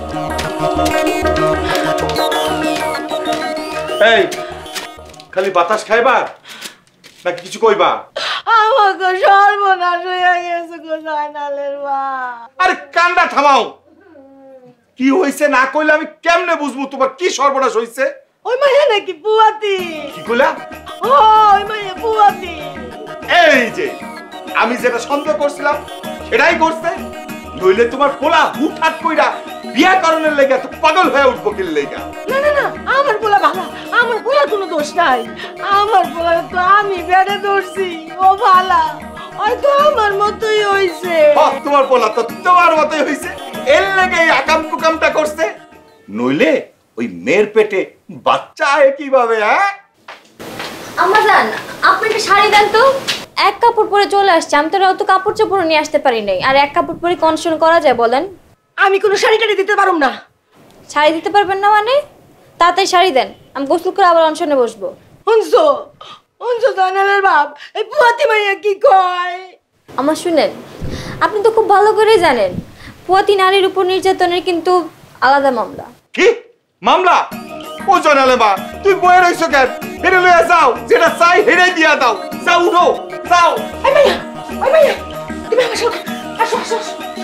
এই খালি বাতাস খাইবা নাকি কিছু কইবা? আমাকে সর্বনাশ হয়ে গেছে গো জয়নালের মা। আরে কান্না থামাও। কি হইছে না কইলে আমি কেমনে বুঝবো তোমার কি সর্বনাশ হইছে? ওই মাইয়া নাকি পুয়াতি। কি কইলা? ওই মাইয়া পুয়াতি। এই যে আমি যেটা সন্দেহ করছিলাম সেটাই করছে। নইলে তোমার পোলা হুটহাট কইরা বিয়া করণের লেগে তো পাগল হয়ে উঠবো কি লেগে? না না না, আমার পোলা ভালো, আমার পোলার কোনো দোষ নাই। আমার পোলা তো আমি বেড়ে ধরছি, ও ভালা, ওই তো আমার মতোই হইছে। তোমার পোলা তো তোমার মতোই হইছে, এর লেগে এই আকাম কুকামটা করছে। নইলে ওই মেয়ের পেটে বাচ্চা হয় কিভাবে? হ্যাঁ আম্মা জান, আপনি একটা শাড়ি দেন তো। এক কাপড় পরে চলে আসছে, আমি তো অত কাপড় চোপড় নিয়ে আসতে পারি নাই। আর এক কাপড় পরে কনসন করা যায় বলেন? আমি কোনো শাড়ি টাড়ি দিতে পারুম না। শাড়ি দিতে পারবেন না মানে? তাড়াতাড়ি শাড়ি দেন, আমি গোসল করে আবার অনশনে বসবো। অনশো অনশো জয়নালের বাপ, এই পুয়াতি মাইয়া কি কয়? আমার শুনেন, আপনি তো খুব ভালো করেই জানেন পুয়াতি নারীর উপর নির্যাতনের কিন্তু আলাদা মামলা। কি মামলা? ও জয়নালে মা, তুই বয়ে রইছো কেন? হেরে লইয়া যাও, যেটা চাই হেরে দিয়া দাও। যাও উঠো, যাও। ওই মাইয়া তুমি আমার সাথে আসো আসো।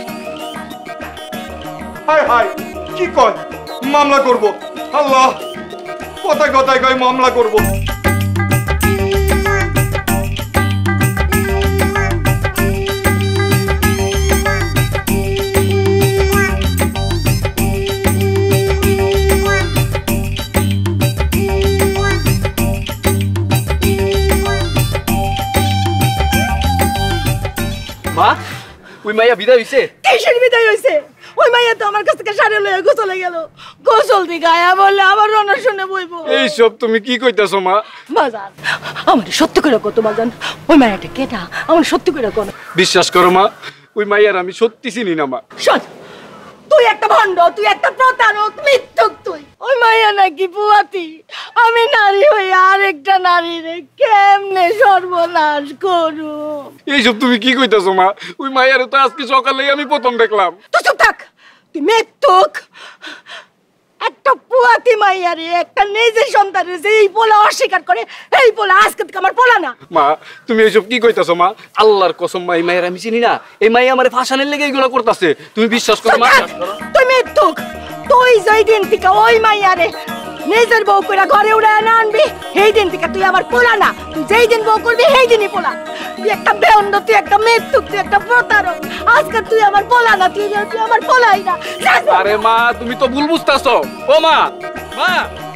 হায় হায়, কি কয় মামলা করব? আল্লাহ, কথায় কথায় কয় মামলা করব। মা, ওই মাইয়া বিদায় হইছে? কিসের বিদায় হইছে? ওই মাইয়া তো আমার কাছ থেকে শাড়ি লইয়া গোসলে গেল। গোসল দি গায়া বলে আবার রনা শুনে বইবো। এই সব তুমি কি কইতাছো মা? বাজান, আমার সত্যি করে কত বাজান, ওই মাইয়াটা কেটা? আমার সত্যি করে কোন? বিশ্বাস করো মা, ওই মাইয়ার আমি সত্যি চিনি না মা। শোন, তুই একটা ভণ্ড, তুই একটা প্রতারক, মিথ্যুক তুই। ওই মাইয়া নাকি পুয়াতি। আমি নারী হই আর একটা নারীরে কেমনে সর্বনাশ করু? এইসব তুমি কি কইতাছো মা? ওই মাইয়ারে তো আজকে সকালে আমি প্রথম দেখলাম। তুই চুপ থাক, তুই মিথ্যুক। একটা পুয়াতি মাইয়ারে একটা নিজের সন্তানের যে এই পোলা অস্বীকার করে, এই পোলা আজকে থেকে আমার পোলা না। মা, তুমি এইসব কি কইতাছো মা? আল্লাহর কসম মা, এই মাইয়ার আমি চিনি না। এই মাইয়া আমারে ফাঁসানোর লেগে এগুলো করতেছে। তুমি বিশ্বাস করো মা। তুই মিথ্যুক। তুই যেই দিন থেকে ওই মাইয়ারে নিজের বউ করে ঘরে উড়ায় না আনবি, সেই দিন থেকে তুই আমার পোলা না। তুই যেই দিন বউ করবি সেই দিনই পোলা। তুই একটা বেহন্ড, তুই একটা মিথ্যুক, তুই একটা প্রতারক। আজকে তুই আমার পোলা না, তুই আমার পোলাই না। আরে মা, তুমি তো ভুল বুঝতাছো। ও মা, মা।